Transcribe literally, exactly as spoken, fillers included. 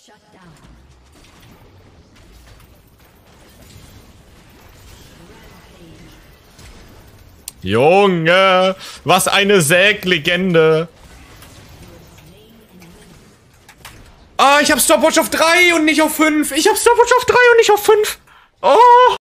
Junge, was eine Säglegende. Ah, ich hab Stopwatch auf drei und nicht auf fünf. Ich hab Stopwatch auf drei und nicht auf fünf. Oh.